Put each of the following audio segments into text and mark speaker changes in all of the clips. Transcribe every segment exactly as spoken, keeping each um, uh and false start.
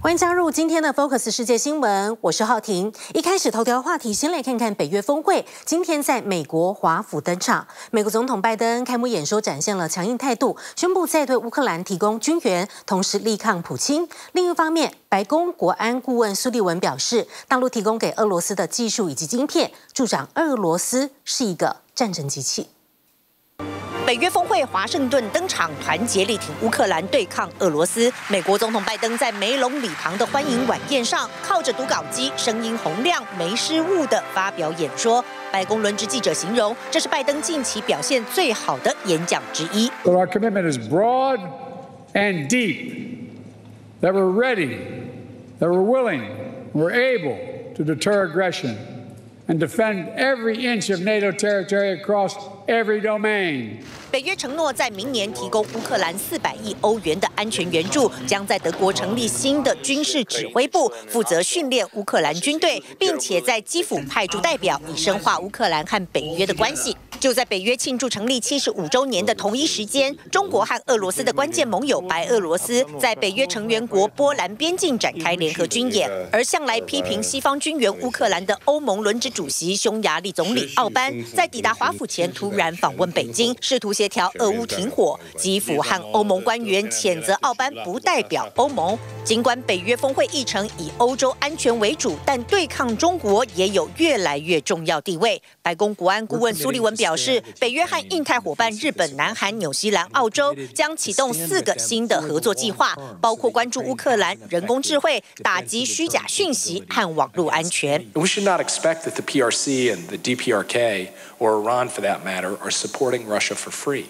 Speaker 1: 欢迎加入今天的 Focus 世界新闻，我是浩婷。一开始头条话题，先来看看北约峰会今天在美国华府登场。美国总统拜登开幕演说展现了强硬态度，宣布再对乌克兰提供军援，同时力抗普京。另一方面，白宫国安顾问苏利文表示，大陆提供给俄罗斯的技术以及晶片，助长俄罗斯是一个战争机器。
Speaker 2: 北约峰会，华盛顿登场，团结力挺乌克兰对抗俄罗斯。美国总统拜登在梅隆礼堂的欢迎晚宴上，靠着读稿机，声音洪亮，没失误地发表演说。白宫轮值记者形容，这是拜登近期表现最好的演讲之一。
Speaker 3: But our commitment is broad and deep. That we're ready, that we're willing, we're able to deter aggression and defend every inch of NATO territory across every domain.
Speaker 2: 北约承诺在明年提供乌克兰四百亿欧元的安全援助，将在德国成立新的军事指挥部，负责训练乌克兰军队，并且在基辅派驻代表，以深化乌克兰和北约的关系。就在北约庆祝成立七十五周年的同一时间，中国和俄罗斯的关键盟友白俄罗斯在北约成员国波兰边境展开联合军演，而向来批评西方军援乌克兰的欧盟轮值主席匈牙利总理奥班，在抵达华府前突然访问北京，试图协调俄乌停火。基辅和欧盟官员谴责奥班不代表欧盟。尽管北约峰会议程以欧洲安全为主，但对抗中国也有越来越重要地位。白宫国安顾问苏利文表示，北约和印太伙伴日本、南韩、纽西兰、澳洲将启动四个新的合作计划，包括关注乌克兰、人工智慧、打击虚假讯息和网络安全。
Speaker 4: We should not expect that the P R C and the D P R K, or Iran for that matter, are supporting Russia for free.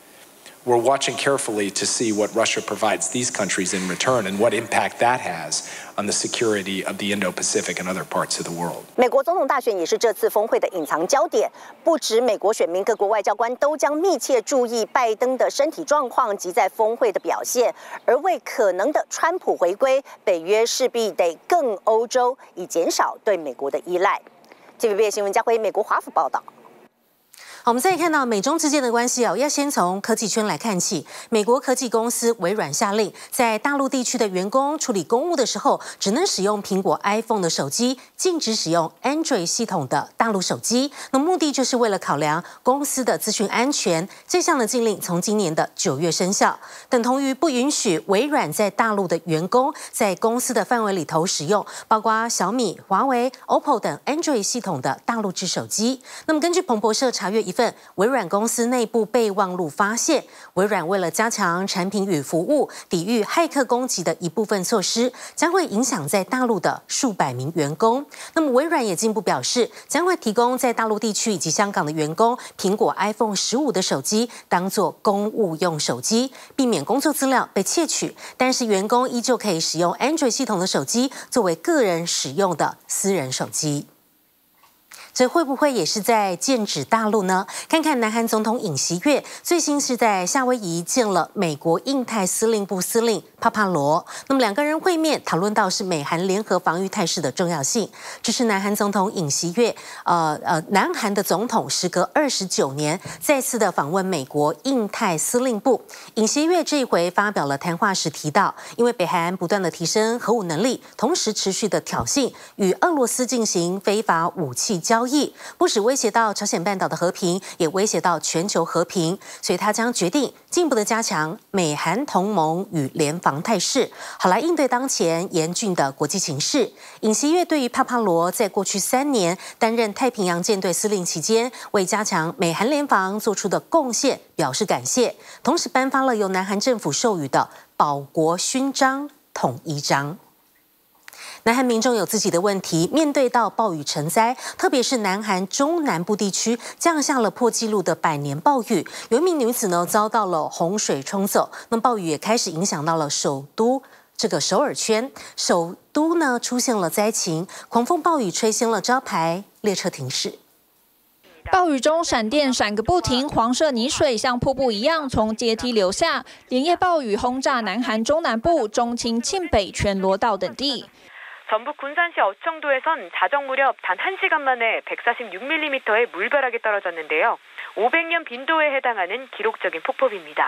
Speaker 4: We're watching carefully to see what Russia provides these countries in return and what impact that has on the security of the Indo-Pacific and other parts of the world.
Speaker 2: 美国总统大选也是这次峰会的隐藏焦点，不止美国选民，各国外交官都将密切注意拜登的身体状况及在峰会的表现，而为可能的川普回归，北约势必得更欧洲，以减少对美国的依赖。T V B 新闻家辉美国华府报道。
Speaker 1: 好，我们再看到美中之间的关系哦，要先从科技圈来看起。美国科技公司微软下令，在大陆地区的员工处理公务的时候，只能使用苹果 iPhone 的手机，禁止使用 Android 系统的大陆手机。那目的就是为了考量公司的资讯安全。这项的禁令从今年的九月生效，等同于不允许微软在大陆的员工在公司的范围里头使用，包括小米、华为、O P P O 等 Android 系统的大陆制手机。那么根据彭博社查阅一份微软公司内部备忘录发现，微软为了加强产品与服务，抵御骇客攻击的一部分措施，将会影响在大陆的数百名员工。那么微软也进一步表示，将会提供在大陆地区以及香港的员工苹果 iPhone 十五的手机，当作公务用手机，避免工作资料被窃取。但是员工依旧可以使用 Android 系统的手机作为个人使用的私人手机。 这会不会也是在剑指大陆呢？看看南韩总统尹锡悦最新是在夏威夷见了美国印太司令部司令帕帕罗，那么两个人会面讨论到是美韩联合防御态势的重要性。这是南韩总统尹锡悦，呃呃，南韩的总统时隔二十九年再次的访问美国印太司令部。尹锡悦这一回发表了谈话时提到，因为北韩不断的提升核武能力，同时持续的挑衅与俄罗斯进行非法武器交易。 不只威胁到朝鲜半岛的和平，也威胁到全球和平，所以他将决定进一步的加强美韩同盟与联防态势，好来应对当前严峻的国际形势。尹锡悦对于帕帕罗在过去三年担任太平洋舰队司令期间，为加强美韩联防做出的贡献表示感谢，同时颁发了由南韩政府授予的保国勋章统一章。 南韩民众有自己的问题，面对到暴雨成灾，特别是南韩中南部地区降下了破纪录的百年暴雨，有一名女子呢遭到了洪水冲走，那暴雨也开始影响到了首都这个首尔圈，首都呢出现了灾情，狂风暴雨吹掀了招牌，列车停驶。
Speaker 5: 暴雨中，闪电闪个不停，黄色泥水像瀑布一样从阶梯流下。连夜暴雨轰炸南韩中南部、中青、庆北、全罗道等地。
Speaker 6: 전북 군산시 어청도에선 자정 무렵 단 한 시간 만에 백사십육 밀리미터의 물벼락이 떨어졌는데요. 오백 년 빈도에 해당하는 기록적인 폭법입니다.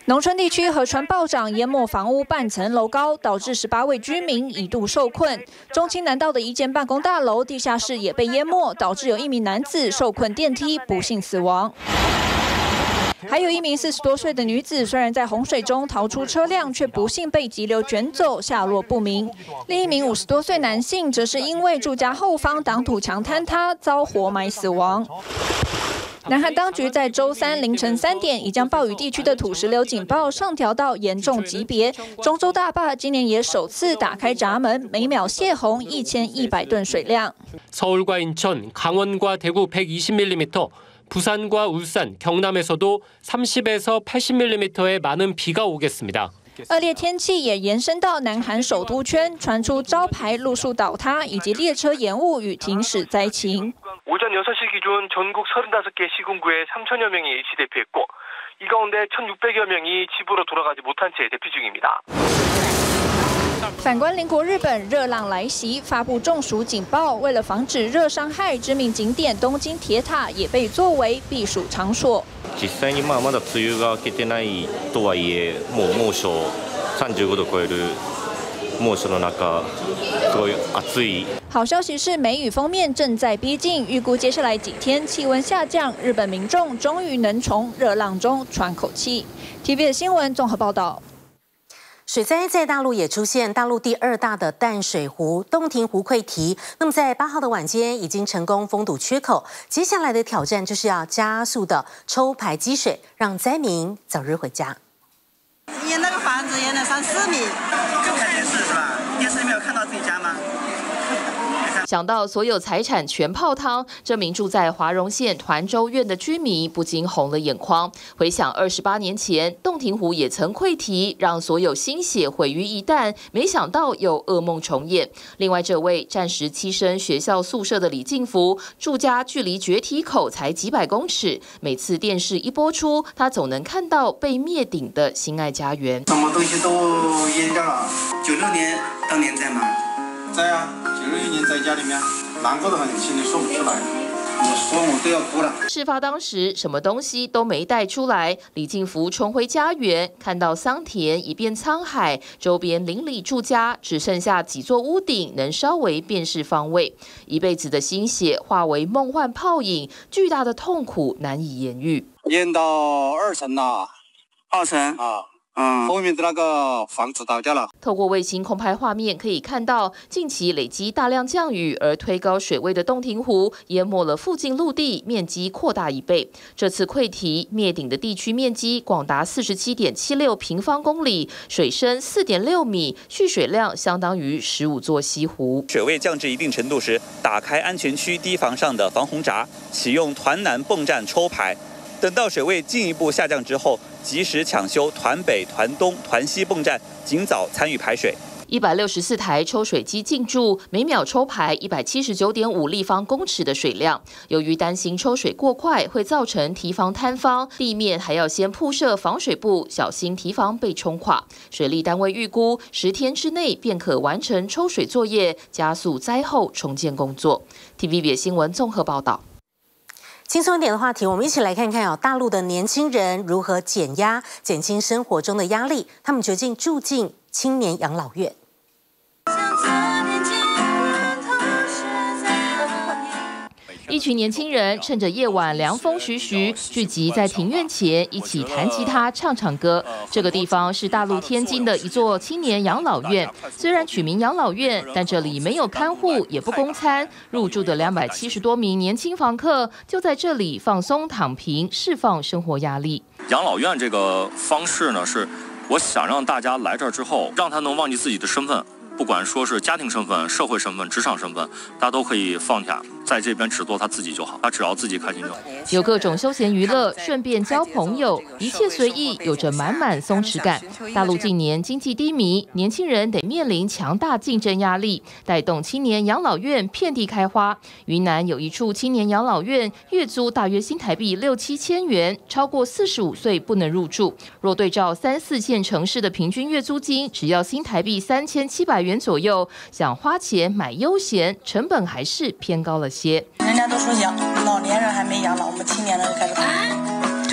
Speaker 5: 农村地区河川暴涨，淹没房屋半层楼高，导致十八位居民一度受困。中清南道的一间办公大楼地下室也被淹没，导致有一名男子受困电梯，不幸死亡。还有一名四十多岁的女子，虽然在洪水中逃出车辆，却不幸被急流卷走，下落不明。另一名五十多岁男性，则是因为住家后方挡土墙坍塌，遭活埋死亡。南韩当局在周三凌晨三点已将暴雨地区的土石流警报上调到严重级别。中州大坝今年也首次打开闸门，每秒泄洪一千一百吨水量。
Speaker 7: 서울과 인천, 강원과 대구 백이십 밀리미터, 부산과 울산, 경남에서도 삼십에서 팔십 밀리미터의 많은 비가 오겠습니다.
Speaker 5: 恶劣天气也延伸到南韩首都圈，传出招牌路树倒塌以及列车延误与停驶灾情。
Speaker 8: 오전 여섯 시 기준 전국 서른다섯 개 시군구에 삼천여 명이 일시 대피했고 이 가운데 천육백여 명이 집으로 돌아가지 못한 채 대피 중입니다.
Speaker 5: 反观邻国日本，热浪来袭，发布中暑警报。为了防止热伤害，知名景点东京铁塔也被作为避暑场所。
Speaker 9: 実際にまあまだ梅雨が明けてないとはいえ、もう猛暑さんじゅうごど超える猛暑の中、すごい暑い。
Speaker 5: 好消息是，梅雨锋面正在逼近，预估接下来几天气温下降，日本民众终于能从热浪中喘口气。T V B 的新闻综合报道。
Speaker 1: 水灾在大陆也出现，大陆第二大的淡水湖洞庭湖溃堤，那么在八号的晚间已经成功封堵缺口，接下来的挑战就是要加速的抽排积水，让灾民早日回家。
Speaker 10: 淹那个房子淹了三四米，就看电视是吧？电视里面有看到自己家吗？
Speaker 11: 想到所有财产全泡汤，这名住在华容县团州院的居民不禁红了眼眶。回想二十八年前，洞庭湖也曾溃堤，让所有心血毁于一旦，没想到有噩梦重演。另外，这位暂时栖身学校宿舍的李进福，住家距离决堤口才几百公尺，每次电视一播出，他总能看到被灭顶的心爱家园。
Speaker 10: 什么东西都淹掉了。九六年当年在吗？在啊。 九六年在家里面，难过的很，心里说不出来。我说我都要哭了。
Speaker 11: 事发当时，什么东西都没带出来。李进福重回家园，看到桑田一变沧海，周边邻里住家只剩下几座屋顶能稍微辨识方位。一辈子的心血化为梦幻泡影，巨大的痛苦难以言喻。
Speaker 10: 淹到二层了，二层啊。 嗯，后面的那个房子倒掉了。
Speaker 11: 透过卫星空拍画面可以看到，近期累积大量降雨而推高水位的洞庭湖，淹没了附近陆地，面积扩大一倍。这次溃堤灭顶的地区面积广达四十七点七六平方公里，水深四点六米，蓄水量相当于十五座西湖。
Speaker 12: 水位降至一定程度时，打开安全区堤防上的防洪闸，启用团南泵站抽排。 等到水位进一步下降之后，及时抢修团北、团东、团西泵站，尽早参与排水。
Speaker 11: 一百六十四台抽水机进驻，每秒抽排一百七十九点五立方公尺的水量。由于担心抽水过快会造成堤防坍方，地面还要先铺设防水布，小心堤防被冲垮。水利单位预估十天之内便可完成抽水作业，加速灾后重建工作。T V B 新闻综合报道。
Speaker 1: 轻松一点的话题，我们一起来看看哦，大陆的年轻人如何减压、减轻生活中的压力。他们决定住进青年养老院。
Speaker 11: 一群年轻人趁着夜晚凉风徐徐，聚集在庭院前，一起弹吉他、唱唱歌。这个地方是大陆天津的一座青年养老院。虽然取名养老院，但这里没有看护，也不供餐。入住的两百七十多名年轻房客就在这里放松躺平，释放生活压力。
Speaker 13: 养老院这个方式呢，是我想让大家来这儿之后，让他能忘记自己的身份。 不管说是家庭身份、社会身份、职场身份，大家都可以放下，在这边只做他自己就好，他只要自己开心就好。
Speaker 11: 有各种休闲娱乐，顺便交朋友，一切随意，有着满满松弛感。大陆近年经济低迷，年轻人得面临强大竞争压力，带动青年养老院遍地开花。云南有一处青年养老院，月租大约新台币六七千元，超过四十五岁不能入住。若对照三四线城市的平均月租金，只要新台币三千七百元左右，想花钱买悠闲，成本还是偏高了些。
Speaker 10: 人家都说养老年人还没养老，我们青年人就开始。就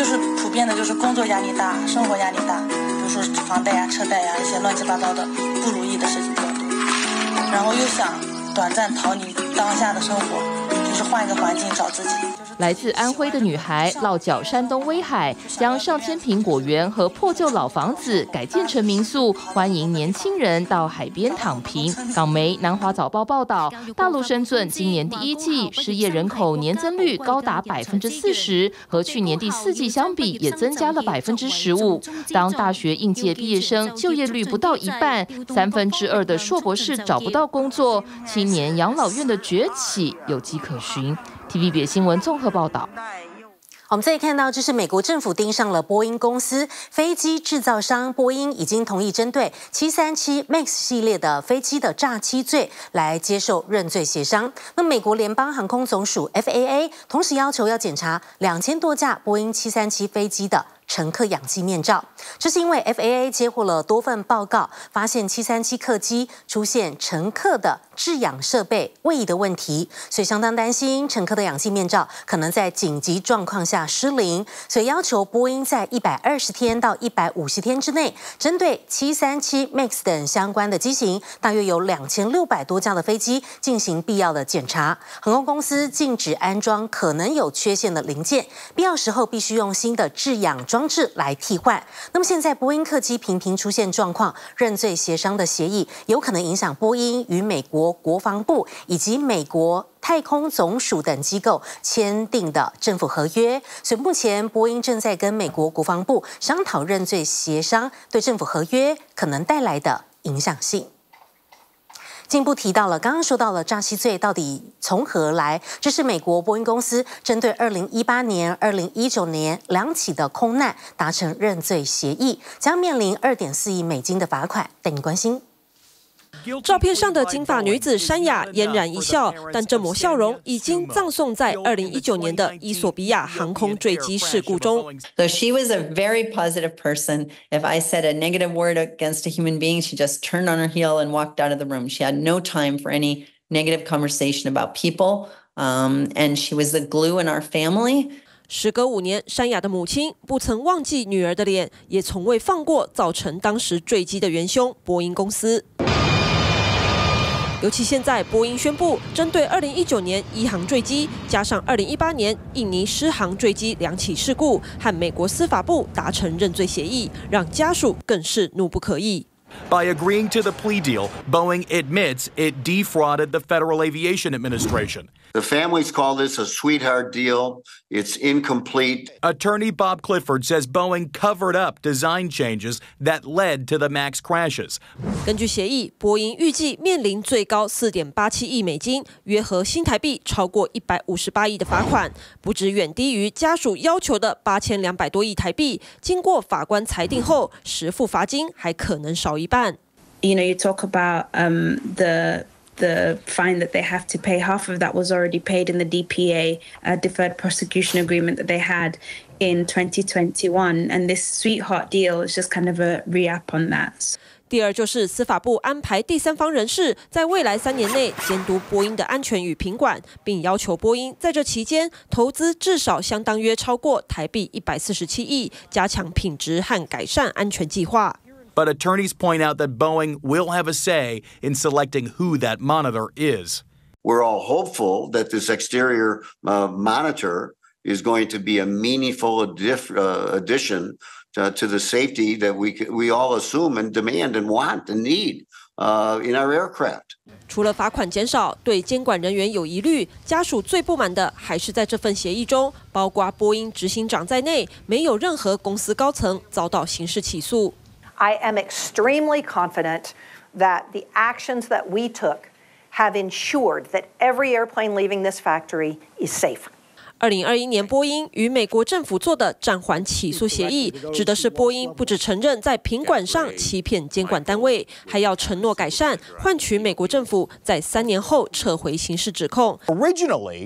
Speaker 14: 就是普遍的，就是工作压力大，生活压力大，比如说房贷呀、车贷呀，一些乱七八糟的不如意的事情比较多。然后又想短暂逃离当下的生活，就是换一个环境找自己。
Speaker 11: 来自安徽的女孩落脚山东威海，将上千坪果园和破旧老房子改建成民宿，欢迎年轻人到海边躺平。港媒《南华早报》报道，大陆深圳今年第一季失业人口年增率高达百分之四十，和去年第四季相比也增加了百分之十五。当大学应届毕业生就业率不到一半，三分之二的硕博士找不到工作，青年养老院的崛起有迹可循。T V B 新闻综合报道。
Speaker 1: 我们再看到，这是美国政府盯上了波音公司，飞机制造商波音已经同意针对七三七 MAX 系列的飞机的诈欺罪来接受认罪协商。那美国联邦航空总署 F A A 同时要求要检查两千多架波音七三七飞机的乘客氧气面罩，这是因为 F A A 接获了多份报告，发现七三七客机出现乘客的制氧设备位移的问题，所以相当担心乘客的氧气面罩可能在紧急状况下失灵，所以要求波音在一百二十天到一百五十天之内，针对七三七 MAX 等相关的机型，大约有两千六百多架的飞机进行必要的检查。航空公司禁止安装可能有缺陷的零件，必要时候必须用新的制氧装置来替换。那么现在波音客机频频出现状况，认罪协商的协议有可能影响波音与美国国防部以及美国太空总署等机构签订的政府合约，所以目前波音正在跟美国国防部商讨认罪协商对政府合约可能带来的影响性。进一步提到了，刚刚说到了诈欺罪到底从何来？这是美国波音公司针对二零一八年、二零一九年两起的空难达成认罪协议，将面临二点四亿美金的罚款。带你关心。
Speaker 15: 照片上的金发女子山雅嫣然一笑，但这抹笑容已经葬送在二零一九年的伊索比亚航空坠机事故中。
Speaker 16: So she was a very positive person. If I said a negative word against a human being, she just turned on her heel and walked out of the room. She had no time for any negative conversation about people, um, and she was the glue in our family.
Speaker 15: 时隔五年，山雅的母亲不曾忘记女儿的脸，也从未放过造成当时坠机的元凶波音公司。尤其现在，波音宣布针对二零一九年一航坠机，加上二零一八年印尼狮航坠机两起事故，和美国司法部达成认罪协议，让家属更是怒不可遏。
Speaker 17: By agreeing to the plea deal, Boeing admits it defrauded the Federal Aviation Administration.
Speaker 18: The families call this a sweetheart deal. It's incomplete.
Speaker 17: Attorney Bob Clifford says Boeing covered up design changes that led to the MAX crashes.
Speaker 15: 根据协议，波音预计面临最高四点八七亿美金，约合新台币超过一百五十八亿的罚款，不止远低于家属要求的八千两百多亿台币。经过法官裁定后，实付罚金还可能少一半。
Speaker 19: You know, you talk about um, the the fine that they have to pay. Half of that was already paid in the D P A uh, deferred prosecution agreement that they had in twenty twenty-one, and this sweetheart deal is just kind of a re-up on that.
Speaker 15: 第二就是司法部安排第三方人士在未来三年内监督波音的安全与品管，并要求波音在这期间投资至少相当约超过台币一百四十七亿，加强品质和改善安全计划。
Speaker 17: But attorneys point out that Boeing will have a say in selecting who that monitor is.
Speaker 18: We're all hopeful that this exterior uh, monitor is going to be a meaningful adif- uh, addition to, to the safety that we we all assume and demand and want and need uh, in our aircraft.
Speaker 15: 除了罚款减少，对监管人员有疑虑，家属最不满的还是在这份协议中，包括波音执行长在内，没有任何公司高层遭到刑事起诉。
Speaker 20: I am extremely confident that the actions that we took have ensured that every airplane leaving this factory is safe.
Speaker 15: 二零二一年，波音与美国政府做的暂缓起诉协议，指的是波音不只承认在品管上欺骗监管单位，还要承诺改善，换取美国政府在三年后撤回刑事指控。
Speaker 21: Originally,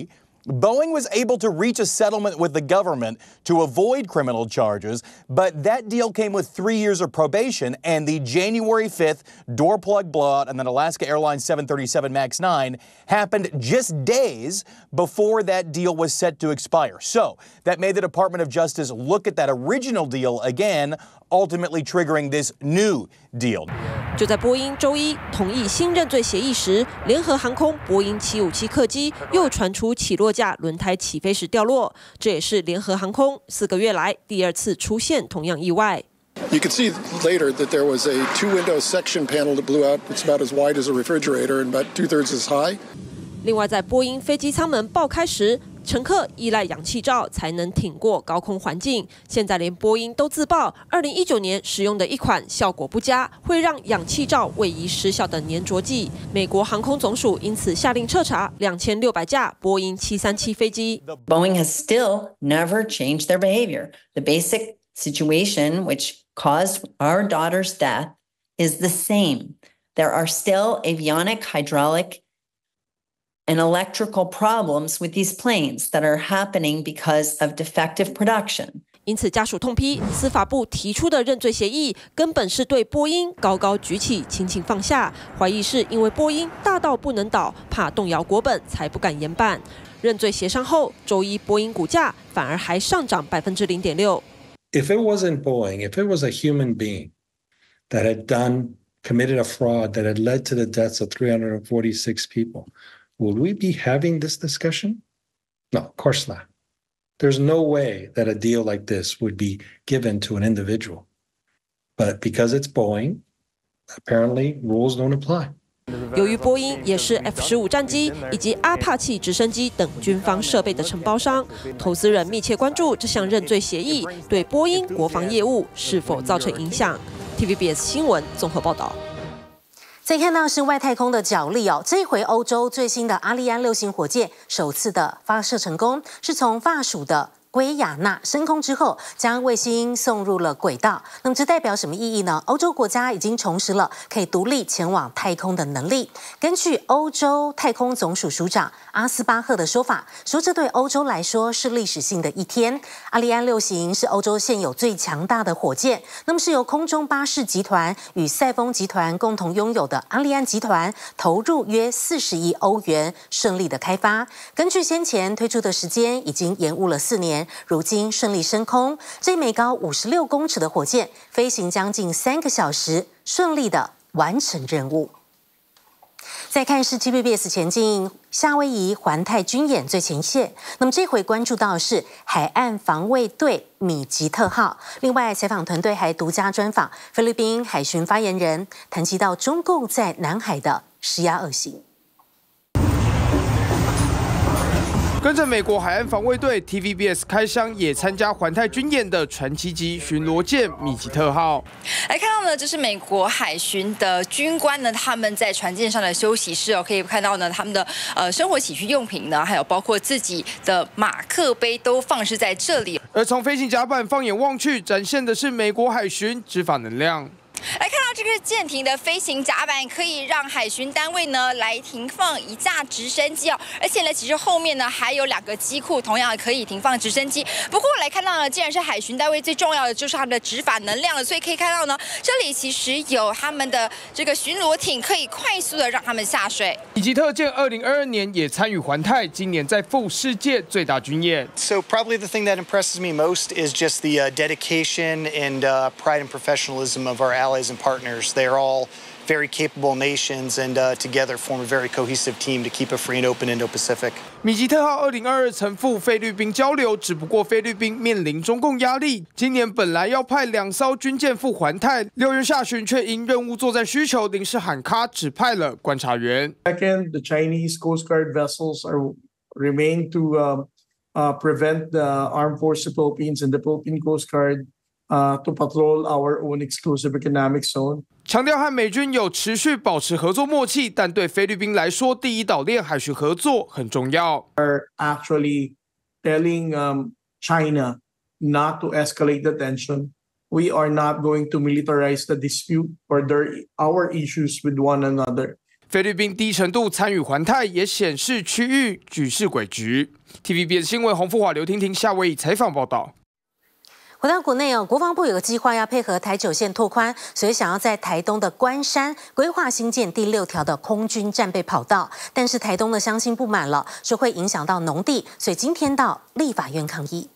Speaker 17: Boeing was able to reach a settlement with the government to avoid criminal charges, but that deal came with three years of probation, and the January fifth door plug blowout on an Alaska Airlines seven thirty-seven MAX nine happened just days before that deal was set to expire. So that made the Department of Justice look at that original deal again, ultimately triggering this new deal.
Speaker 15: 就在波音周一同意新认罪协议时，联合航空波音七五七客机又传出起落架轮胎起飞时掉落，这也是联合航空四个月来第二次出现同样意外。
Speaker 21: You could see later that there was a two-window section panel that blew out. It's about as wide as a refrigerator and about two-thirds as high.
Speaker 15: 另外，在波音飞机舱门爆开时，乘客依赖氧气罩才能挺过高空环境。现在连波音都自曝，二零一九年使用的一款效果不佳，会让氧气罩位移失效的粘着剂。美国航空总署因此下令彻查两千六百架波音七三七飞机。
Speaker 16: Boeing has still never changed their behavior. The basic situation which caused our daughter's death is the same. There are still avionic, hydraulic, and electrical problems with these planes that are happening because of defective production.
Speaker 15: 因此，家属痛批司法部提出的认罪协议根本是对波音高高举起，轻轻放下，怀疑是因为波音大到不能倒，怕动摇国本，才不敢严办。认罪协商后，周一波音股价反而还上涨百分之零点六。
Speaker 22: If it wasn't Boeing, if it was a human being that had done, committed a fraud that had led to the deaths of three hundred forty-six people, would we be having this discussion? No, of course not. There's no way that a deal like this would be given to an individual. But because it's Boeing, apparently rules don't apply.
Speaker 15: 由于波音也是 F 十五战机以及阿帕奇直升机等军方设备的承包商，投资人密切关注这项认罪协议对波音国防业务是否造成影响。T V B S 新闻综合报道。
Speaker 1: 再看到是外太空的角力哦，这一回欧洲最新的阿利安六型火箭首次的发射成功，是从法属的圭亚那升空之后，将卫星送入了轨道。那么这代表什么意义呢？欧洲国家已经重拾了可以独立前往太空的能力。根据欧洲太空总署署长阿斯巴赫的说法，说这对欧洲来说是历史性的一天。阿利安六型是欧洲现有最强大的火箭，那么是由空中巴士集团与赛丰集团共同拥有的阿利安集团投入约四十亿欧元，顺利的开发。根据先前推出的时间，已经延误了四年。如今顺利升空，这枚高五十六公尺的火箭飞行将近三个小时，顺利的完成任务。再看是 T V B S 前进夏威夷环太军演最前线，那么这回关注到的是海岸防卫队米吉特号。另外，采访团队还独家专访菲律宾海巡发言人，谈及到中共在南海的施压恶行。
Speaker 23: 跟着美国海岸防卫队 T V B S 开箱，也参加环太军演的传奇级巡逻舰米吉特号。
Speaker 24: 来看到呢，这是美国海巡的军官呢，他们在船舰上的休息室哦，可以看到呢，他们的呃生活起居用品呢，还有包括自己的马克杯都放置在这里。
Speaker 23: 而从飞行甲板放眼望去，展现的是美国海巡执法能量。
Speaker 24: 来看到这个舰艇的飞行甲板，可以让海巡单位呢来停放一架直升机哦，而且呢，其实后面呢还有两个机库，同样可以停放直升机。不过来看到呢，既然是海巡单位，最重要的就是它的执法能量了，所以可以看到呢，这里其实有他们的这个巡逻艇，可以快速的让他们下水。
Speaker 23: 米吉特舰二零二二年也参与环太，今年在赴世界最大军演。
Speaker 25: So probably the thing that impresses me most is just the uh, dedication and uh, pride and professionalism of our allies and partners. They are all very capable nations and uh, together form a very cohesive team to keep a free and open Indo-Pacific.
Speaker 23: 米吉特号二零二二曾赴菲律宾交流，只不过菲律宾面临中共压力，今年本来要派两艘军舰赴环太，六月下旬却因任务作战需求临时喊卡，只派了观察员。
Speaker 26: Second, the Chinese Coast Guard vessels are remain to uh, uh, prevent the armed forces of the Philippines and the Philippine Coast Guard uh, to patrol our own exclusive economic zone.
Speaker 23: 强调和美军有持续保持合作默契，但对菲律宾来说，第一岛链海巡合作很重要。
Speaker 26: Are actually telling um, China not to escalate the tension. We are not going to militarize the dispute or their our issues with one another.
Speaker 23: 菲律宾低程度参与环太，也显示区域局势诡谲。T V B S 新闻洪富华、刘婷婷、夏威夷采访报道。
Speaker 1: 回到国内哦，国防部有个计划要配合台九线拓宽，所以想要在台东的关山规划新建第六条的空军战备跑道。但是台东的乡亲不满了，说会影响到农地，所以今天到立法院抗议。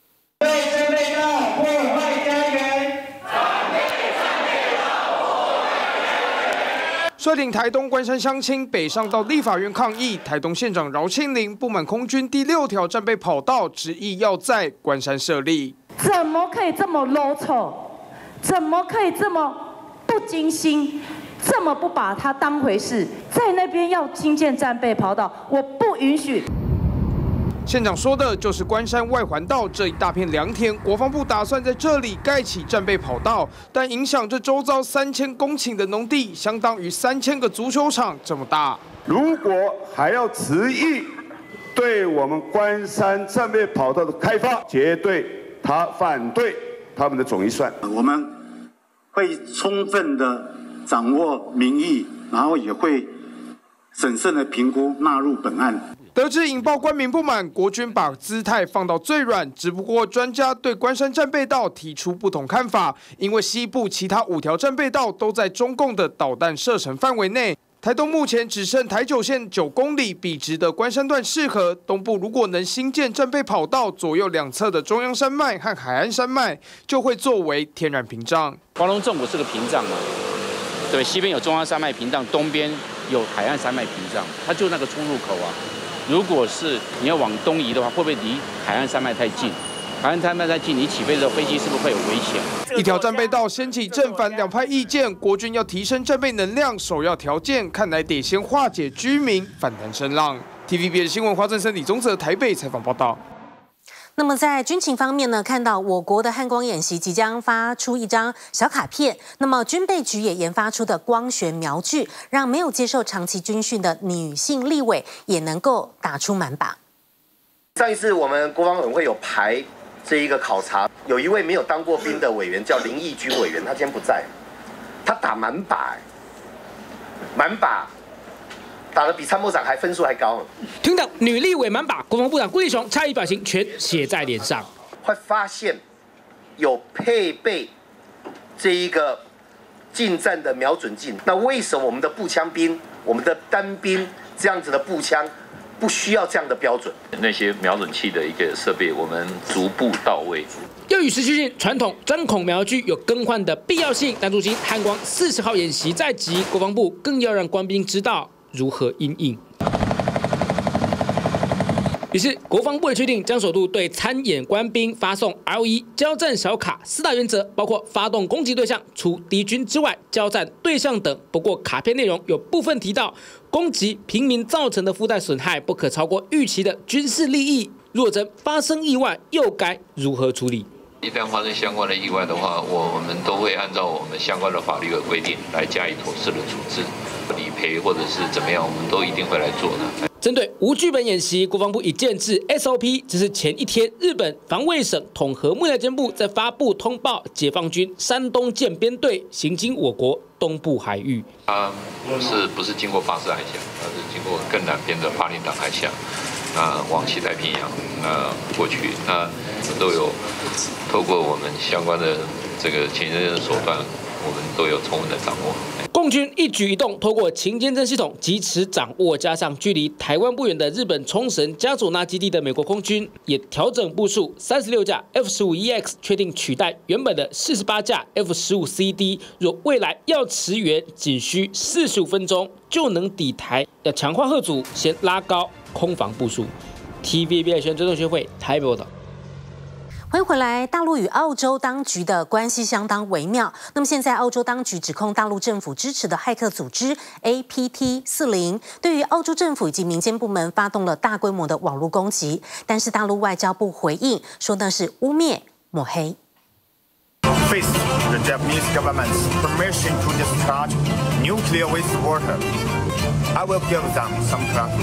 Speaker 23: 率领台东关山乡亲北上到立法院抗议，台东县长饶庆林不满空军第六条战备跑道，执意要在关山设立。
Speaker 2: 怎么可以这么 low 丑？怎么可以这么不精心？这么不把它当回事？在那边要新建战备跑道，我不允许。
Speaker 23: 县长说的就是关山外环道这一大片良田，国防部打算在这里盖起战备跑道，但影响这周遭三千公顷的农地，相当于三千个足球场这么大。
Speaker 3: 如果还要执意对我们关山战备跑道的开发，绝对他反对他们的总预算。
Speaker 10: 我们会充分的掌握民意，然后也会审慎的评估纳入本案。
Speaker 23: 得知引爆官民不满，国军把姿态放到最软。只不过专家对关山战备道提出不同看法，因为西部其他五条战备道都在中共的导弹射程范围内。台东目前只剩台九线九公里笔直的关山段适合，东部如果能新建战备跑道，左右两侧的中央山脉和海岸山脉就会作为天然屏障。
Speaker 4: 黄龙纵谷是个屏障嘛，对，西边有中央山脉屏障，东边有海岸山脉屏障，它就那个出入口啊。如果是你要往东移的话，会不会离海岸山脉太近？海岸山脉太近，你起飞的时候飞机是不是会有危险？
Speaker 23: 一条战备道掀起正反两派意见，国军要提升战备能量，首要条件看来得先化解居民反弹声浪。T V B S 新闻华正生、李宗泽台北采访报道。
Speaker 1: 那么在军情方面呢，看到我国的汉光演习即将发出一张小卡片，那么军备局也研发出的光学瞄具，让没有接受长期军训的女性立委也能够打出满靶。
Speaker 6: 上一次我们国防委员会有排这一个考察，有一位没有当过兵的委员叫林义君委员，他今天不在，他打满靶，满靶。打得比参谋长还分数还高。
Speaker 7: 听到女立委满靶，国防部长顾立雄诧异表情全写在脸上。
Speaker 6: 会发现有配备这一个近战的瞄准镜，那为什么我们的步枪兵、我们的单兵这样子的步枪不需要这样的标准？
Speaker 8: 那些瞄准器的一个设备，我们逐步到位。
Speaker 7: 要与时俱进，传统钻孔瞄具有更换的必要性。但如今汉光四十号演习在即，国防部更要让官兵知道如何因应。于是，国防部也确定将首度对参演官兵发送 R 一交战小卡，四大原则包括发动攻击对象除敌军之外，交战对象等。不过，卡片内容有部分提到，攻击平民造成的附带损害不可超过预期的军事利益。若真发生意外，又该如何处理？
Speaker 8: 一旦发生相关的意外的话，我们都会按照我们相关的法律的规定来加以妥适的处置，理赔或者是怎么样，我们都一定会来做的。
Speaker 7: 针对无剧本演习，国防部已建制 S O P， 只是前一天日本防卫省统合幕僚监部在发布通报，解放军山东舰编队行经我国东部海域。
Speaker 8: 它是不是经过巴士海峡，它是经过更南边的巴林岛海峡。那往西太平洋，那过去，那都有透过我们相关的这个前人的手段，我们都有充分的掌握。
Speaker 7: 共军一举一动，透过情监侦系统及时掌握，加上距离台湾不远的日本冲绳加佐纳基地的美国空军也调整部署，三十六架 F 十五 E X 确定取代原本的四十八架 F 十五 C D。若未来要驰援，仅需四十五分钟就能抵台。要强化嚇阻，先拉高空防部署。T V B S 追踪学会台北报道。
Speaker 1: 欢迎回来，大陆与澳洲当局的关系相当微妙。那么现在，澳洲当局指控大陆政府支持的骇客组织 A P T 四十对于澳洲政府以及民间部门发动了大规模的网络攻击，但是大陆外交部回应说那是污蔑抹黑。
Speaker 27: Face the Japanese government's permission to discharge nuclear wastewater. I will give them some clarification.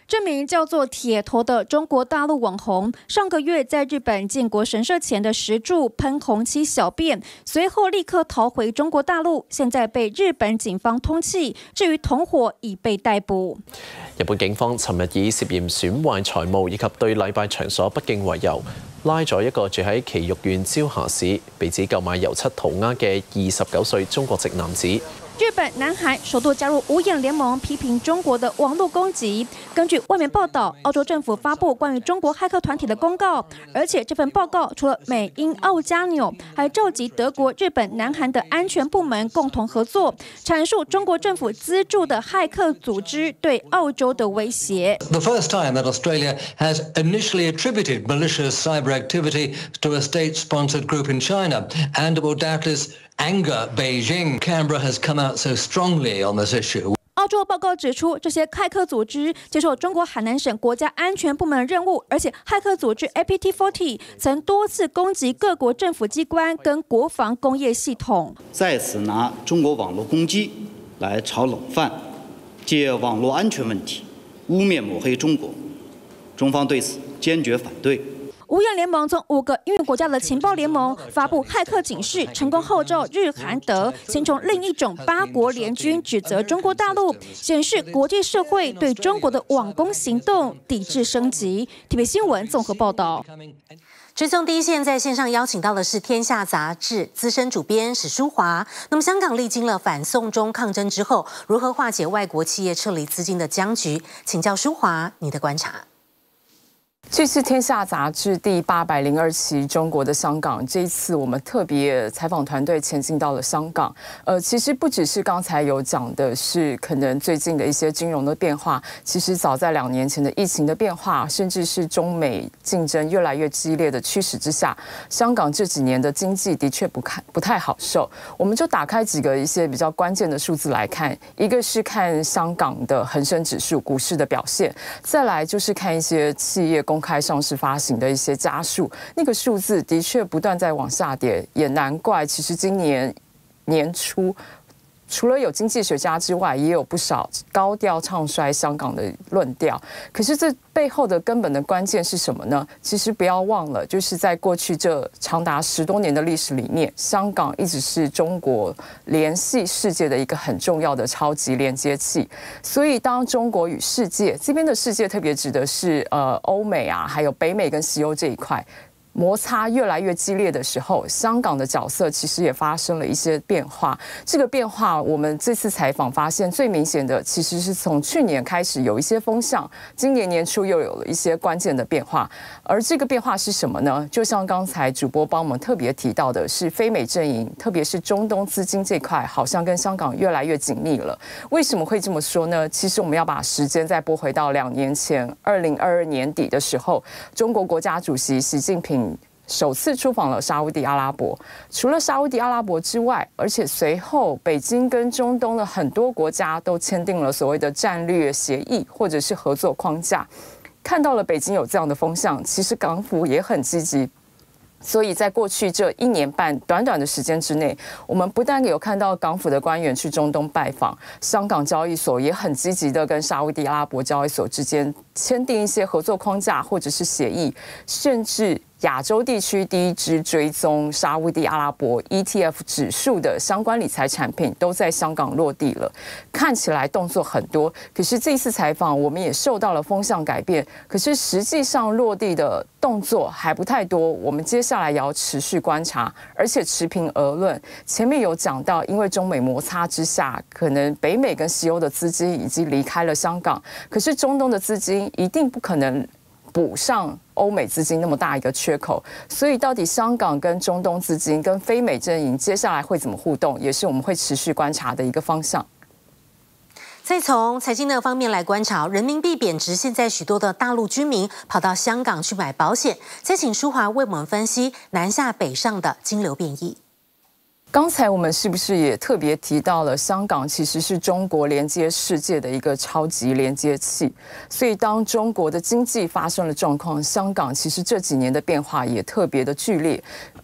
Speaker 5: 这名叫做铁头的中国大陆网红，上个月在日本建国神社前的石柱喷红漆小便，随后立刻逃回中國大陸，現在被日本警方通緝。至於同伙已被逮捕。
Speaker 9: 日本警方尋日以涉嫌損壞財務以及對禮拜場所不敬為由，拉咗一個住喺埼玉縣朝霞市，被指購買油漆塗鴉嘅二十九歲中國籍男子。
Speaker 5: 日本、南韓首度加入五眼聯盟，批評中國的網絡攻擊。根據外媒報道，澳洲政府發布關於中國駭客團體的公告，而且這份報告除了美、英、澳、加、紐，還召集德國、日本、南韓的安全部門共同合作，闡述中國政府資助的駭客組織對澳洲的威脅。
Speaker 11: The first time that Australia has initially attributed malicious cyber activity to a state-sponsored group in China, and will doubtless anger Beijing. Canberra has come out so strongly on this issue.
Speaker 5: 澳洲报告指出，这些骇客组织接受中国海南省国家安全部门的任务，而且骇客组织 A P T 四十 曾多次攻击各国政府机关跟国防工业系统。
Speaker 12: 再次拿中国网络攻击来炒冷饭，借网络安全问题污蔑抹黑中国，中方对此坚决反对。
Speaker 5: 五眼联盟从五个英语国家的情报联盟发布骇客警示，成功号召日、韩、德形成另一种八国联军，指责中国大陆，显示国际社会对中国的网攻行动抵制升级。T V B 新闻综合报道。
Speaker 1: 追踪第一线，在线上邀请到的是《天下》杂志资深主编史书华。那么，香港历经了反送中抗争之后，如何化解外国企业撤离资金的僵局？请教书华，你的观察。
Speaker 13: 这是《天下》杂志第八百零二期中国的香港。这一次我们特别采访团队前进到了香港。呃，其实不只是刚才有讲的是可能最近的一些金融的变化，其实早在两年前的疫情的变化，甚至是中美竞争越来越激烈的驱使之下，香港这几年的经济的确不看不太好受。我们就打开几个一些比较关键的数字来看，一个是看香港的恒生指数股市的表现，再来就是看一些企业公公开上市发行的一些家数，那个数字的确不断在往下跌，也难怪。其实今年年初，除了有经济学家之外，也有不少高调唱衰香港的论调。可是这背后的根本的关键是什么呢？其实不要忘了，就是在过去这长达十多年的历史里面，香港一直是中国联系世界的一个很重要的超级连接器。所以，当中国与世界这边的世界，特别指的是呃欧美啊，还有北美跟西欧这一块。摩擦越来越激烈的时候，香港的角色其实也发生了一些变化。这个变化，我们这次采访发现，最明显的其实是从去年开始有一些风向，今年年初又有了一些关键的变化。而这个变化是什么呢？就像刚才主播帮我们特别提到的，是非美阵营，特别是中东资金这块，好像跟香港越来越紧密了。为什么会这么说呢？其实我们要把时间再拨回到两年前，二零二二年底的时候，中国国家主席习近平首次出访了沙烏地阿拉伯。除了沙烏地阿拉伯之外，而且随后北京跟中东的很多国家都签订了所谓的战略协议或者是合作框架。看到了北京有这样的风向，其实港府也很积极。所以在过去这一年半短短的时间之内，我们不但有看到港府的官员去中东拜访，香港交易所也很积极的跟沙烏地阿拉伯交易所之间签订一些合作框架或者是协议，甚至亚洲地区第一支追踪沙烏地阿拉伯 E T F 指数的相关理财产品都在香港落地了，看起来动作很多。可是这一次采访，我们也受到了风向改变，可是实际上落地的动作还不太多。我们接下来也要持续观察，而且持平而论。前面有讲到，因为中美摩擦之下，可能北美跟西欧的资金已经离开了香港，可是中东的资金一定不可能补上欧美资金那么大一个缺口，所以到底香港跟中东资金跟非美阵营接下来会怎么互动，也是我们会持续观察的一个方向。
Speaker 1: 再从财经的方面来观察，人民币贬值，现在许多的大陆居民跑到香港去买保险。再请舒华为我们分析南下北上的金流变异。
Speaker 13: 刚才我们是不是也特别提到了，香港其实是中国连接世界的一个超级连接器，所以当中国的经济发生了状况，香港其实这几年的变化也特别的剧烈。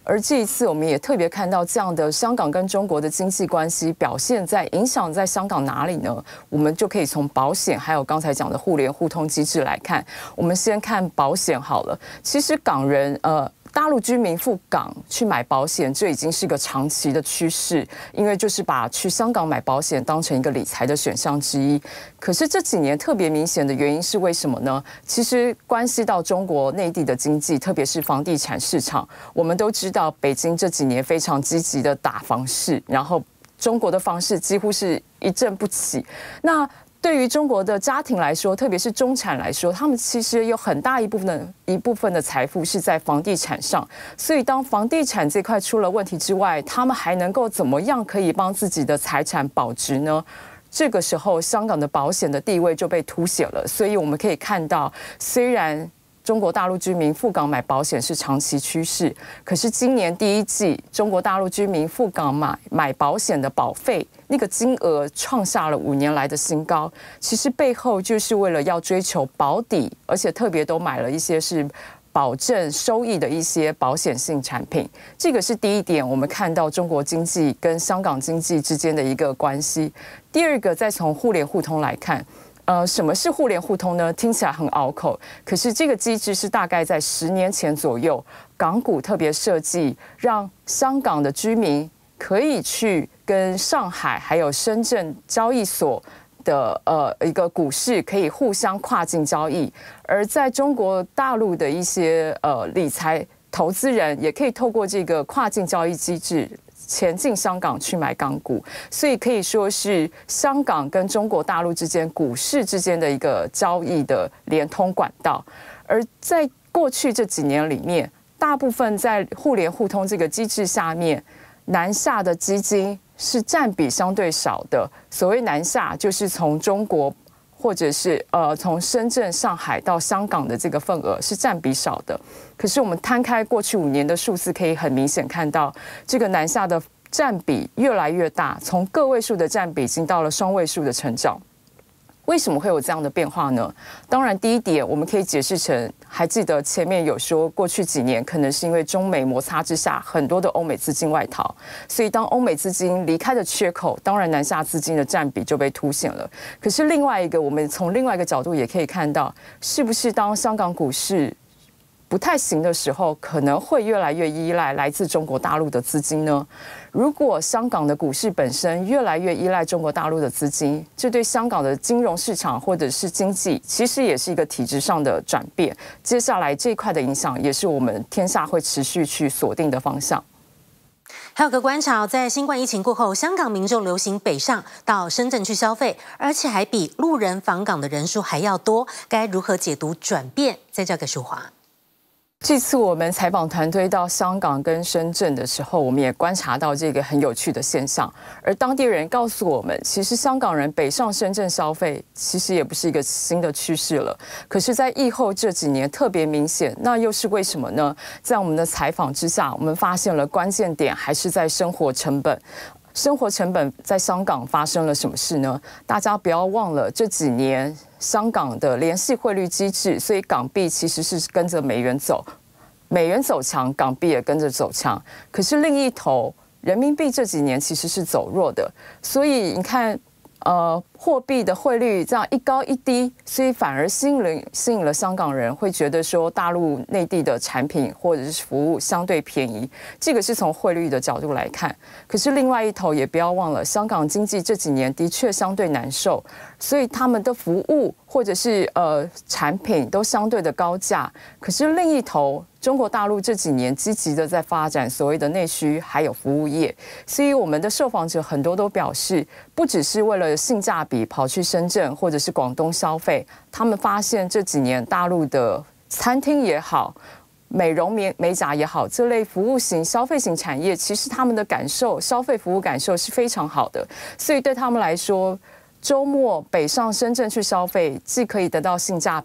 Speaker 13: 而这一次，我们也特别看到这样的香港跟中国的经济关系表现在影响在香港哪里呢？我们就可以从保险还有刚才讲的互联互通机制来看。我们先看保险好了。其实港人呃。大陆居民赴港去买保险，这已经是个长期的趋势，因为就是把去香港买保险当成一个理财的选项之一。可是这几年特别明显的原因是为什么呢？其实关系到中国内地的经济，特别是房地产市场。我们都知道，北京这几年非常积极的打房市，然后中国的房市几乎是一振不起。那对于中国的家庭来说，特别是中产来说，他们其实有很大一部分的一部分的财富是在房地产上。所以，当房地产这块出了问题之外，他们还能够怎么样可以帮自己的财产保值呢？这个时候，香港的保险的地位就被凸显了。所以，我们可以看到，虽然中国大陆居民赴港买保险是长期趋势，可是今年第一季，中国大陆居民赴港买买保险的保费那个金额创下了五年来的新高。其实背后就是为了要追求保底，而且特别都买了一些是保证收益的一些保险性产品。这个是第一点，我们看到中国经济跟香港经济之间的一个关系。第二个，再从互联互通来看。呃，什么是互联互通呢？听起来很拗口，可是这个机制是大概在十年前左右，港股特别设计，让香港的居民可以去跟上海还有深圳交易所的呃一个股市可以互相跨境交易，而在中国大陆的一些呃理财投资人也可以透过这个跨境交易机制前进香港去买港股，所以可以说是香港跟中国大陆之间股市之间的一个交易的连通管道。而在过去这几年里面，大部分在互联互通这个机制下面，南下的基金是占比相对少的。所谓南下，就是从中国或者是呃从深圳、上海到香港的这个份额是占比少的。可是我们摊开过去五年的数字，可以很明显看到，这个南下的占比越来越大，从个位数的占比已经到了双位数的成长。为什么会有这样的变化呢？当然，第一点我们可以解释成，还记得前面有说，过去几年可能是因为中美摩擦之下，很多的欧美资金外逃，所以当欧美资金离开的缺口，当然南下资金的占比就被凸显了。可是另外一个，我们从另外一个角度也可以看到，是不是当香港股市不太行的时候，可能会越来越依赖来自中国大陆的资金呢？如果香港的股市本身越来越依赖中国大陆的资金，这对香港的金融市场或者是经济，其实也是一个体制上的转变。接下来这一块的影响，也是我们天下会持续去锁定的方向。
Speaker 1: 还有个观察，在新冠疫情过后，香港民众流行北上到深圳去消费，而且还比路人访港的人数还要多。该如何解读转变？再交给淑华。
Speaker 13: 这次我们采访团队到香港跟深圳的时候，我们也观察到这个很有趣的现象。而当地人告诉我们，其实香港人北上深圳消费，其实也不是一个新的趋势了。可是，在疫后这几年特别明显，那又是为什么呢？在我们的采访之下，我们发现了关键点还是在生活成本。生活成本在香港发生了什么事呢？大家不要忘了，这几年香港的联系汇率机制，所以港币其实是跟着美元走，美元走强，港币也跟着走强。可是另一头，人民币这几年其实是走弱的，所以你看，呃，货币的汇率这样一高一低，所以反而吸引了吸引了香港人，会觉得说大陆内地的产品或者是服务相对便宜，这个是从汇率的角度来看。可是另外一头也不要忘了，香港经济这几年的确相对难受，所以他们的服务或者是呃产品都相对的高价。可是另一头，中国大陆这几年积极的在发展所谓的内需还有服务业，所以我们的受访者很多都表示，不只是为了性价比跑去深圳或者是广东消费，他们发现这几年大陆的餐厅也好，美容美美甲也好，这类服务型消费型产业，其实他们的感受消费服务感受是非常好的，所以对他们来说，周末北上深圳去消费，既可以得到性价比，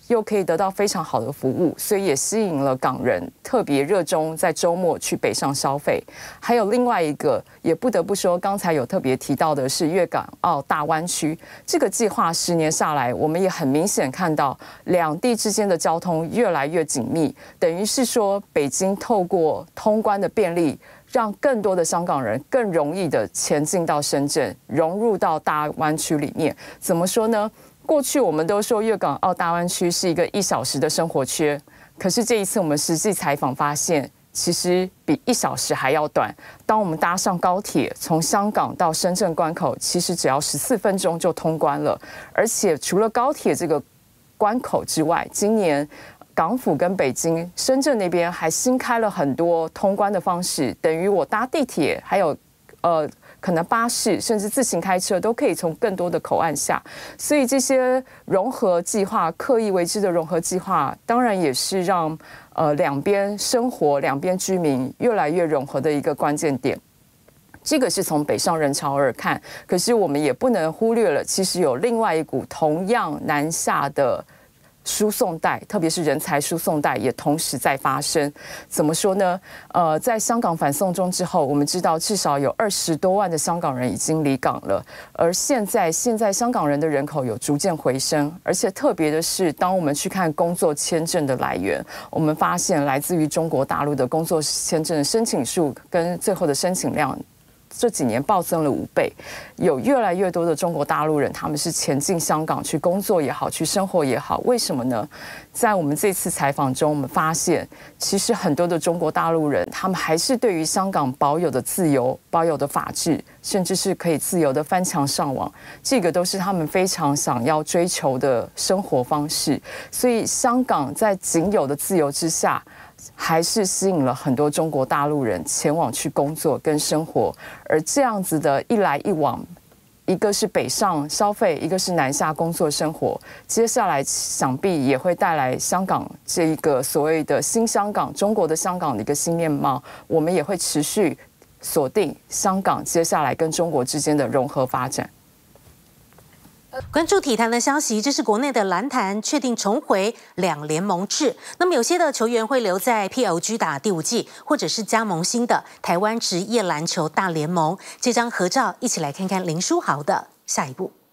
Speaker 13: 又可以得到非常好的服务，所以也吸引了港人特别热衷在周末去北上消费。还有另外一个，也不得不说，刚才有特别提到的是粤港澳大湾区这个计划，十年下来，我们也很明显看到两地之间的交通越来越紧密，等于是说北京透过通关的便利，让更多的香港人更容易的前进到深圳，融入到大湾区里面。怎么说呢？过去我们都说粤港澳大湾区是一个一小时的生活圈，可是这一次我们实际采访发现，其实比一小时还要短。当我们搭上高铁，从香港到深圳关口，其实只要十四分钟就通关了。而且除了高铁这个关口之外，今年港府跟北京、深圳那边还新开了很多通关的方式，等于我搭地铁还有呃。可能巴士甚至自行开车都可以从更多的口岸下，所以这些融合计划、刻意为之的融合计划，当然也是让呃两边生活、两边居民越来越融合的一个关键点。这个是从北上人潮而看，可是我们也不能忽略了，其实有另外一股同样南下的输送带，特别是人才输送带也同时在发生。怎么说呢？呃，在香港反送中之后，我们知道至少有二十多万的香港人已经离港了，而现在现在香港人的人口有逐渐回升，而且特别的是，当我们去看工作签证的来源，我们发现来自于中国大陆的工作签证的申请数跟最后的申请量，这几年暴增了五倍，有越来越多的中国大陆人，他们是前进香港去工作也好，去生活也好。为什么呢？在我们这次采访中，我们发现，其实很多的中国大陆人，他们还是对于香港保有的自由、保有的法治，甚至是可以自由的翻墙上网，这个都是他们非常想要追求的生活方式。所以，香港在仅有的自由之下，还是吸引了很多中国大陆人前往去工作跟生活，而这样子的一来一往，一个是北上消费，一个是南下工作生活，接下来想必也会带来香港这一个所谓的新香港、中国的香港的一个新面貌，我们也会持续锁定香港接下来跟中国之间的融合发展。
Speaker 1: 关注体坛的消息，这是国内的篮坛确定重回两联盟制。那么有些的球员会留在 P L G 打第五季，或者是加盟新的台湾职业篮球大联盟。这张合照，一起来看看林书豪的下一步。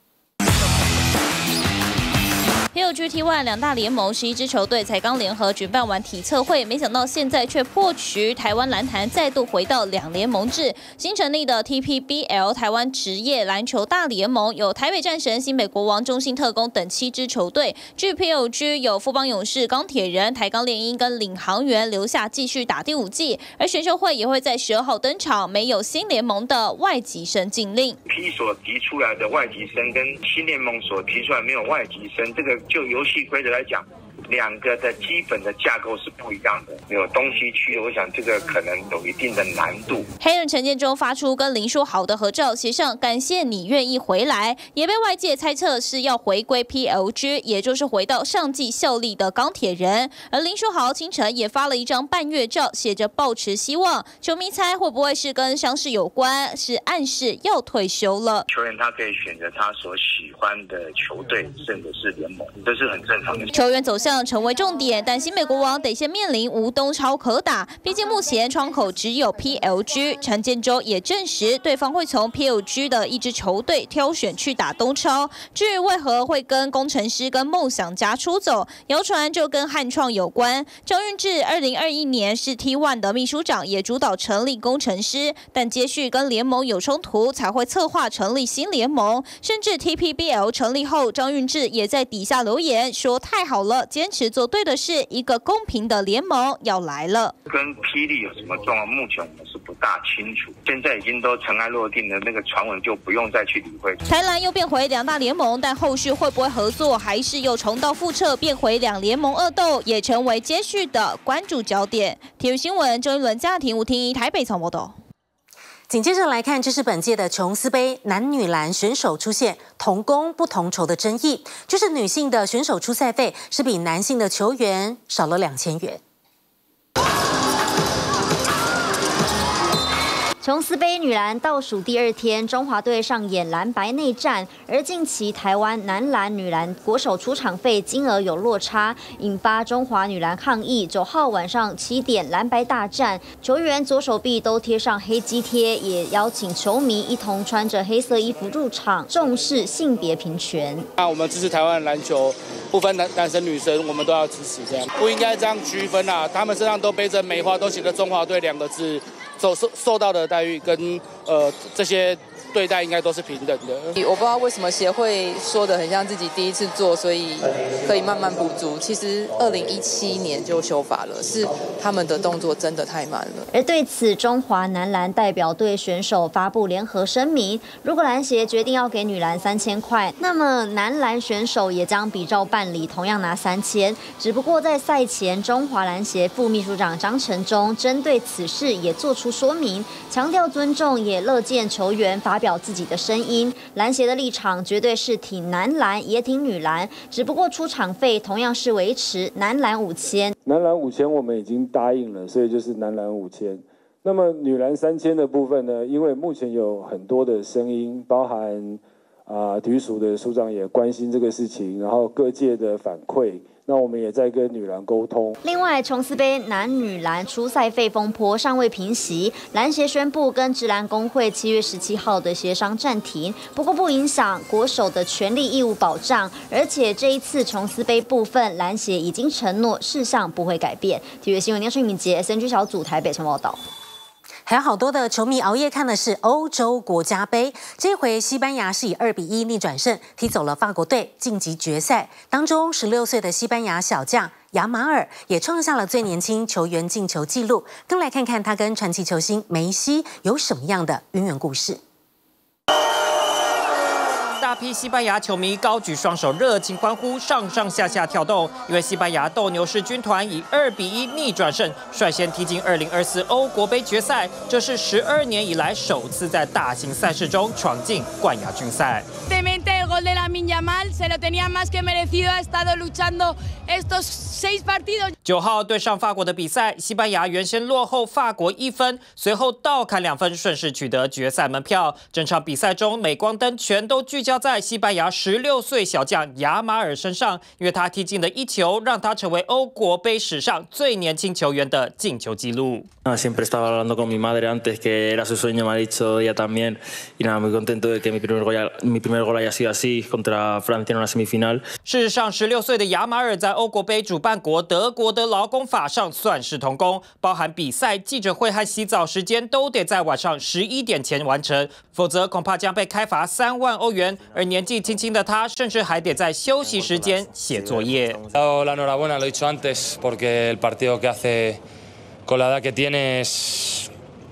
Speaker 14: P L G T one 两大联盟十一支球队才刚联合举办完体测会，没想到现在却破局，台湾篮坛再度回到两联盟制。新成立的 T P B L 台湾职业篮球大联盟有台北战神、新北国王、中信特攻等七支球队。据 P L G 有富邦勇士、钢铁人、台钢猎鹰跟领航员留下继续打第五季，而选秀会也会在十二号登场，没有新联盟的外籍生禁令。
Speaker 16: P 所提出来的外籍生跟新联盟所提出来没有外籍生，这个就游戏规则来讲，两个的基本的架构是不一样的。有东西区，我想这个可能有一定的难度。
Speaker 14: 黑人陈建州发出跟林书豪的合照，写上感谢你愿意回来，也被外界猜测是要回归 P L G， 也就是回到上季效力的钢铁人。而林书豪清晨也发了一张半月照，写着抱持希望。球迷猜会不会是跟伤势有关，是暗示要退休了。
Speaker 16: 球员他可以选择他所喜欢的球队，甚至是联盟，这是很正常的。
Speaker 14: 球员走向成为重点，但新美国王得先面临无东超可打，毕竟目前窗口只有 P L G。陈建州也证实，对方会从 P L G 的一支球队挑选去打东超。至于为何会跟工程师跟梦想家出走，谣传就跟汉创有关。张运志二零二一年是 T one 的秘书长，也主导成立工程师，但接续跟联盟有冲突，才会策划成立新联盟。甚至 T P B L 成立后，张运志也在底下留言说：“太好了，坚持做对的事，一个公平的联盟要来了。”
Speaker 16: 跟霹雳有什么状况，目前我们是不大清楚。现在已经都尘埃落定的那个传闻就不用再去理会。
Speaker 14: 台篮又变回两大联盟，但后续会不会合作，还是又重蹈覆辙变回两联盟恶斗，也成为接续的关注焦点。体育新闻周一伦、家庭吴婷怡台北采报道。
Speaker 1: 紧接着来看，这是本届的琼斯杯男女篮选手出现同工不同酬的争议，就是女性的选手出赛费是比男性的球员少了两千元。
Speaker 15: 琼斯杯女篮倒数第二天，中华队上演蓝白内战，而近期台湾男篮、女篮国手出场费金额有落差，引发中华女篮抗议。九号晚上七点，蓝白大战，球员左手臂都贴上黑肌贴，也邀请球迷一同穿着黑色衣服入场，重视性别平权。
Speaker 17: 那我们支持台湾篮球，不分男男生女生，我们都要支持，这样不应该这样区分啊！他们身上都背着梅花，都写着中华队两个字。 受受受到的待遇跟呃这些对待应该都是平等的。
Speaker 18: 我不知道为什么协会说的很像自己第一次做，所以可以慢慢补足。其实二零一七年就修法了，是他们的动作真的太慢了。
Speaker 15: 而对此，中华男篮代表队选手发布联合声明：如果篮协决定要给女篮三千块，那么男篮选手也将比照办理，同样拿三千。只不过在赛前，中华篮协副秘书长张成忠针对此事也做出说明，强调尊重，也乐见球员发表自己的声音。篮协的立场绝对是挺男篮也挺女篮，只不过出场费同样是维持男篮五千。
Speaker 19: 男篮五千我们已经答应了，所以就是男篮五千。那么女篮三千的部分呢？因为目前有很多的声音，包含啊、呃、体育署的署长也关心这个事情，然后各界的反馈。 那我们也在跟女篮沟通。
Speaker 15: 另外，琼斯杯男女篮出赛费风波尚未平息，篮协宣布跟职篮工会七月十七号的协商暂停，不过不影响国手的权利义务保障，而且这一次琼斯杯部分，篮协已经承诺事项不会改变。体育新闻，廖顺敏杰 ，S N G 小组台北城报道。
Speaker 1: 还有好多的球迷熬夜看的是欧洲国家杯，这回西班牙是以二比一逆转胜，踢走了法国队，晋级决赛。当中十六岁的西班牙小将亚马尔也创下了最年轻球员进球纪录。更来看看他跟传奇球星梅西有什么样的渊源故事。
Speaker 20: 大批西班牙球迷高举双手，热情欢呼，上上下下跳动，因为西班牙斗牛士军团以二比一逆转胜，率先踢进二零二四欧国杯决赛。这是十二年以来首次在大型赛事中闯进冠亚军赛。
Speaker 21: El gol de Lamine Yamal se lo tenía más que merecido, ha estado luchando estos seis partidos.
Speaker 20: 九号对上法国的比赛，西班牙原先落后法国一分，随后倒砍两分，顺势取得决赛门票。整场比赛中，镁光灯全都聚焦在西班牙十六岁小将亚马尔身上，因为他踢进了一球，让他成为欧国杯史上最年轻球员的进球纪录。
Speaker 22: Ah, siempre estaba hablando con mi madre antes que era su sueño, me ha dicho ella también. Y nada, muy contento de que mi primer gol, mi primer gol haya sido así contra Francia en una semifinal.
Speaker 20: 事实上，十六岁的亚马尔在欧国杯主办国德国的劳工法上算是同工，包含比赛、记者会和洗澡时间都得在晚上十一点前完成，否则恐怕将被开罚三万欧元。而年纪轻轻的他，甚至还得在休息时间写作业。
Speaker 22: Dado la enhorabuena, lo he dicho antes, porque el partido que hace. Con la edad que tienes,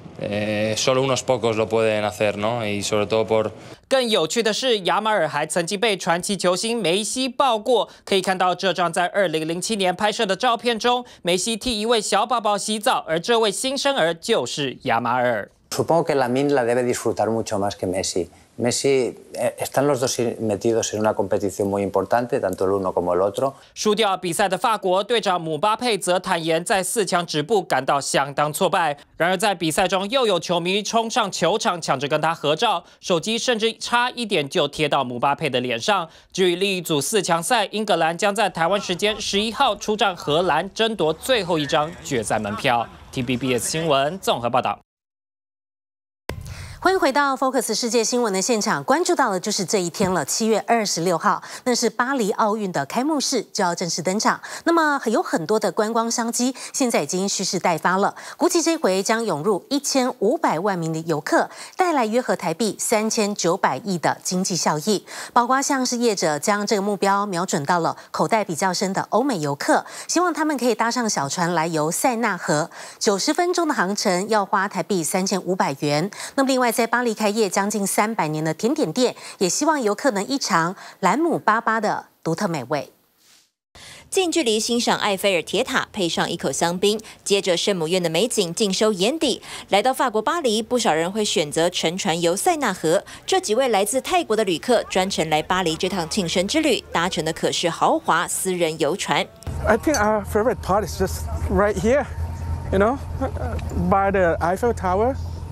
Speaker 22: eh, solo unos pocos lo pueden hacer, ¿no? Y sobre todo por.
Speaker 20: 更有趣的是，亚马尔还曾经被传奇球星梅西抱过。可以看到这张在二零零七年拍摄的照片中，梅西替一位小宝宝洗澡，而这位新生儿就是亚马尔。
Speaker 28: Supongo que Lamine la debe disfrutar mucho más que Messi. Messi están los dos metidos en una competición muy importante, tanto el uno como el otro.
Speaker 20: 输掉比赛的法国队长姆巴佩则坦言，在四强止步感到相当挫败。然而在比赛中，又有球迷冲上球场抢着跟他合照，手机甚至差一点就贴到姆巴佩的脸上。至于另一组四强赛，英格兰将在台湾时间十一号出战荷兰，争夺最后一张决赛门票。T V B S 新闻综合报道。
Speaker 1: 欢迎回到 Focus 世界新闻的现场，关注到的就是这一天了，七月二十六号，那是巴黎奥运的开幕式就要正式登场。那么有很多的观光商机，现在已经蓄势待发了。估计这回将涌入一千五百万名的游客，带来约合台币三千九百亿的经济效益。包括像是业者将这个目标瞄准到了口袋比较深的欧美游客，希望他们可以搭上小船来游塞纳河，九十分钟的航程要花台币三千五百元。那么另外， 在巴黎开业将近三百年的甜点店，也希望游客能一尝兰姆巴巴的独特美味。
Speaker 15: 近距离欣赏埃菲尔铁塔，配上一口香槟，接着圣母院的美景尽收眼底。来到法国巴黎，不少人会选择乘船游塞纳河。这几位来自泰国的旅客专程来巴黎这趟庆生之旅，搭乘的可是豪华私人游船。
Speaker 29: I think our favorite part is just right here, you know, by the Eiffel Tower.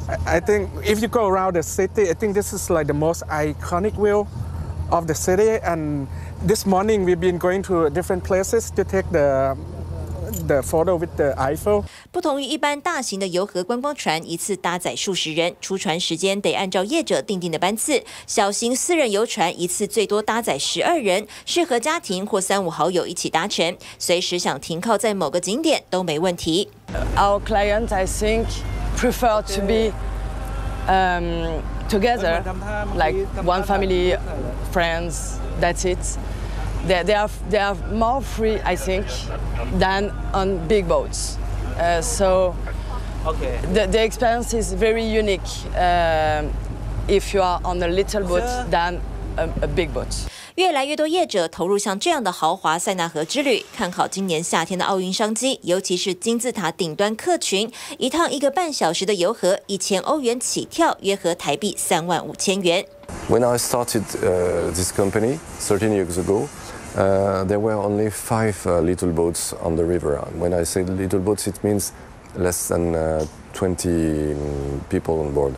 Speaker 29: I think if you go around the city, I think this is like the most iconic view of the city. And this morning we've been going to different places to take the the photo with the Eiffel.
Speaker 2: 不同于一般大型的游河观光船，一次搭载数十人，出船时间得按照业者订定的班次。小型私人游船一次最多搭载十二人，适合家庭或三五好友一起搭乘，随时想停靠在某个景点都没问题。
Speaker 3: Our clients, I think, prefer to be um, together, like one family, friends. That's it. They, they are they are more free, I think, than on big boats. Uh, so okay. the, the experience is very unique uh, if you are on a little boat than a, a big boat.
Speaker 2: 越来越多业者投入像这样的豪华塞纳河之旅，看好今年夏天的奥运商机，尤其是金字塔顶端客群，一趟一个半小时的游河，一千欧元起跳，约合台币三万五千元。
Speaker 4: When I started uh, this company thirteen years ago, uh, there were only five uh, little boats on the river. When I say little boats, it means less than uh, twenty people on board.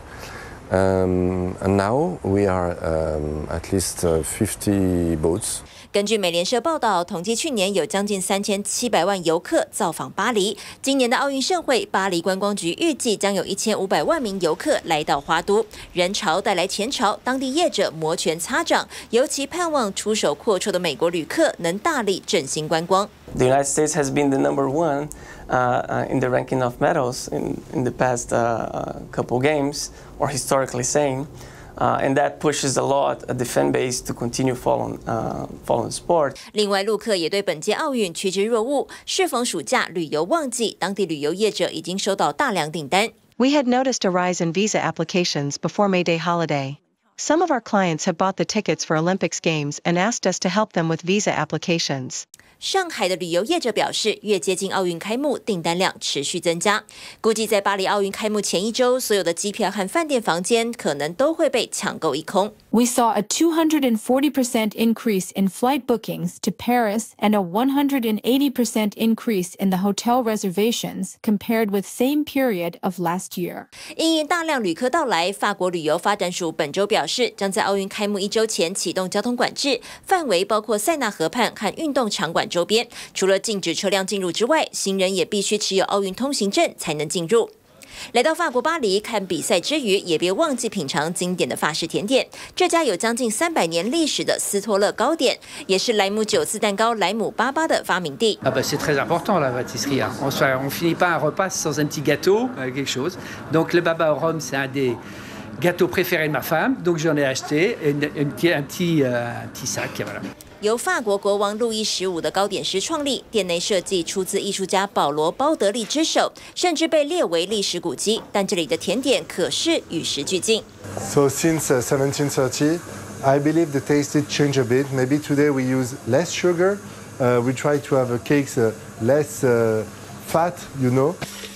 Speaker 4: Um, and now we are um, at least uh, fifty boats.
Speaker 2: 根据美联社报道，统计去年有将近三千七百万游客造访巴黎。今年的奥运盛会，巴黎观光局预计将有一千五百万名游客来到花都，人潮带来钱潮，当地业者摩拳擦掌，尤其盼望出手阔绰的美国旅客能大力振兴观光。
Speaker 6: The United States has been the number one uh, in the ranking of medals in in the past uh, couple games, or historically saying. Uh, and that pushes a lot the fan base to continue following uh, following sport.
Speaker 2: 另外，陆客也对本届奥运趋之若鹜。适逢暑假旅游旺季，当地旅游业者已经收到大量订单。
Speaker 10: We had noticed a rise in visa applications before May Day holiday. Some of our clients have bought the tickets for Olympics Games and asked us to help them with visa applications.
Speaker 2: 上海的旅游业者表示，越接近奥运开幕，订单量持续增加。估计在巴黎奥运开幕前一周，所有的机票和饭店房间可能都会被抢购一空。
Speaker 23: We saw a two hundred forty percent increase in flight bookings to Paris and a one hundred eighty percent increase in the hotel reservations compared with same period of last year.
Speaker 2: 因应大量旅客到来，法国旅游发展署本周表示，将在奥运开幕一周前启动交通管制，范围包括塞纳河畔和运动场馆周边。除了禁止车辆进入之外，行人也必须持有奥运通行证才能进入。来到法国巴黎看比赛之余，也别忘记品尝经典的法式甜点。这家有将近三百年历史的斯托勒糕点，也是莱姆九次蛋糕莱姆巴巴的发明地。
Speaker 24: Ah bah c'est très important la pâtisserie. On on finit pas un repas sans un petit gâteau, quelque chose. Donc le baba au rhum c'est un des gâteaux préférés de ma femme. Donc j'en ai acheté un petit un petit un petit sac, voilà.
Speaker 2: 由法国国王路易十五的糕点师创立，店内设计出自艺术家保罗·包德利之手，甚至被列为历史古迹。但这里的甜点可是与时俱进。
Speaker 25: So since uh, seventeen thirty, I believe the taste did change a bit. Maybe today we use less sugar. Uh, we try to have a cakes uh, less uh, fat, you know.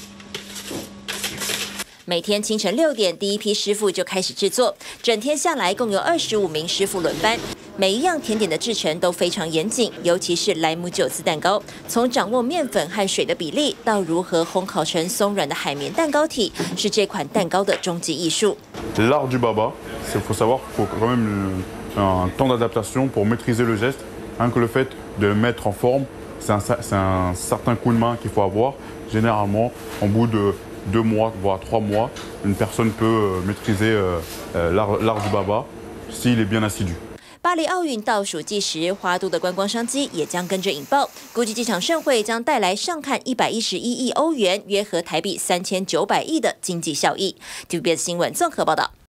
Speaker 2: 每天清晨六点，第一批师傅就开始制作，整天下来共有二十五名师傅轮班。每一样甜点的制成都非常严谨，尤其是莱姆九次蛋糕，从掌握面粉和水的比例，到如何烘烤成松软的海绵蛋糕体，是这款蛋糕的终极艺术。
Speaker 26: L'art du baba, il faut savoir qu'il faut quand même un temps d'adaptation pour maîtriser le geste. Rien que le fait de le mettre en forme, c'est un, c'est un certain coup de main qu'il faut avoir. Généralement, en bout de deux mois, voire trois mois, une personne peut maîtriser l'art, l'art du baba s'il est bien assidu.
Speaker 2: 巴黎奥运倒数计时，花都的观光商机也将跟着引爆。估计这场盛会将带来上看一百一十一亿欧元，约合台币三千九百亿的经济效益。T V B S 新闻综合报道。